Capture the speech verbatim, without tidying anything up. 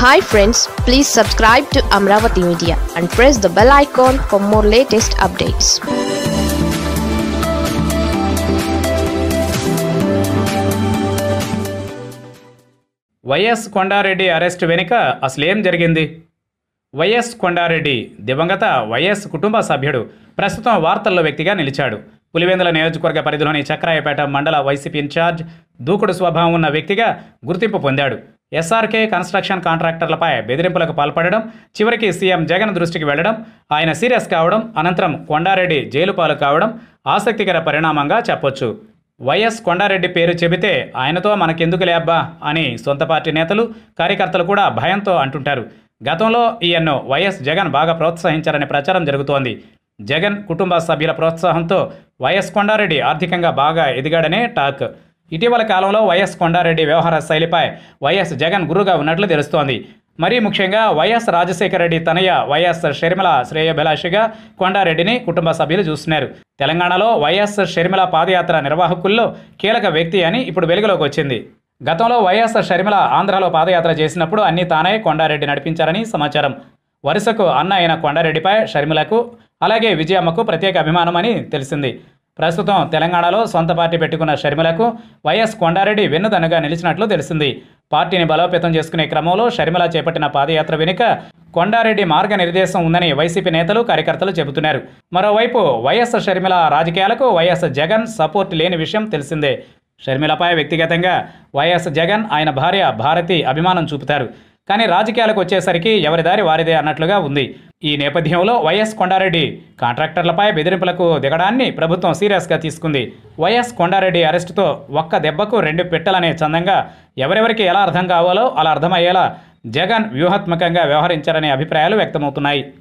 Hi friends, please subscribe to Amaravathi Media and press the bell icon for more latest updates. Y S Konda Reddy arrest వెనుక అసలేం జరిగింది? YS Konda Reddy దివంగత YS కుటుంబ సభ్యుడు, ప్రస్తుతం వార్తల్లో వ్యక్తిగా నిలిచాడు. పులివెందుల నియోజకవర్గ పరిధిలోని చక్రాయపేట మండల వైసీపీ ఇన్ఛార్జ్, దూకుడు స్వభావం ఉన్న వ్యక్తిగా గుర్తింపు పొందాడు. ఎస్ఆర్కే కన్స్ట్రక్షన్ కాంట్రాక్టర్లపై బెదిరింపులకు పాల్పడడం, చివరికి సీఎం జగన్ దృష్టికి వెళ్లడం, ఆయన సీరియస్ కావడం, అనంతరం కొండారెడ్డి జైలు పాలు కావడం ఆసక్తికర పరిణామంగా చెప్పొచ్చు. వైఎస్ కొండారెడ్డి పేరు చెబితే ఆయనతో మనకెందుకులే అబ్బా అని సొంత పార్టీ నేతలు, కార్యకర్తలు కూడా భయంతో అంటుంటారు. గతంలో ఈయన్ను వైఎస్ జగన్ బాగా ప్రోత్సహించారనే ప్రచారం జరుగుతోంది. జగన్ కుటుంబ సభ్యుల ప్రోత్సాహంతో వైఎస్ కొండారెడ్డి ఆర్థికంగా బాగా ఎదిగాడనే టాక్. ఇటీవల కాలంలో వైఎస్ కొండారెడ్డి వ్యవహార శైలిపై వైఎస్ జగన్ గురుగా ఉన్నట్లు తెలుస్తోంది. మరీ ముఖ్యంగా వైఎస్ రాజశేఖర రెడ్డి తనయ వైఎస్ షర్మిల శ్రేయోభిలాషిగా కొండారెడ్డిని కుటుంబ సభ్యులు చూస్తున్నారు. తెలంగాణలో వైఎస్ షర్మిల పాదయాత్ర నిర్వాహకుల్లో కీలక వ్యక్తి అని ఇప్పుడు వెలుగులోకి వచ్చింది. గతంలో వైఎస్ షర్మిల ఆంధ్రాలో పాదయాత్ర చేసినప్పుడు అన్నీ తానే కొండారెడ్డి నడిపించారని సమాచారం. వరుసకు అన్న అయిన కొండారెడ్డిపై షర్మిలకు, అలాగే విజయమ్మకు ప్రత్యేక అభిమానమని తెలిసింది. ప్రస్తుతం తెలంగాణలో సొంత పార్టీ పెట్టుకున్న షర్మిలకు వైఎస్ కొండారెడ్డి వెన్నుదన్నుగా నిలిచినట్లు తెలిసింది. పార్టీని బలోపేతం చేసుకునే క్రమంలో షర్మిల చేపట్టిన పాదయాత్ర వెనుక కొండారెడ్డి మార్గనిర్దేశం ఉందని వైసీపీ నేతలు, కార్యకర్తలు చెబుతున్నారు. మరోవైపు వైఎస్ షర్మిల రాజకీయాలకు వైఎస్ జగన్ సపోర్ట్ లేని విషయం తెలిసిందే. షర్మిలపై వ్యక్తిగతంగా వైఎస్ జగన్, ఆయన భార్య భారతి అభిమానం చూపుతారు. కానీ రాజకీయాలకు వచ్చేసరికి ఎవరి దారి వారిదే అన్నట్లుగా ఉంది. ఈ నేపథ్యంలో వైఎస్ కొండారెడ్డి కాంట్రాక్టర్లపై బెదిరింపులకు దిగడాన్ని ప్రభుత్వం సీరియస్గా తీసుకుంది. వైఎస్ కొండారెడ్డి అరెస్టుతో ఒక్క దెబ్బకు రెండు పెట్టెలనే చందంగా ఎవరెవరికి ఎలా అర్థం కావాలో అలా అర్థమయ్యేలా జగన్ వ్యూహాత్మకంగా వ్యవహరించారనే అభిప్రాయాలు వ్యక్తమవుతున్నాయి.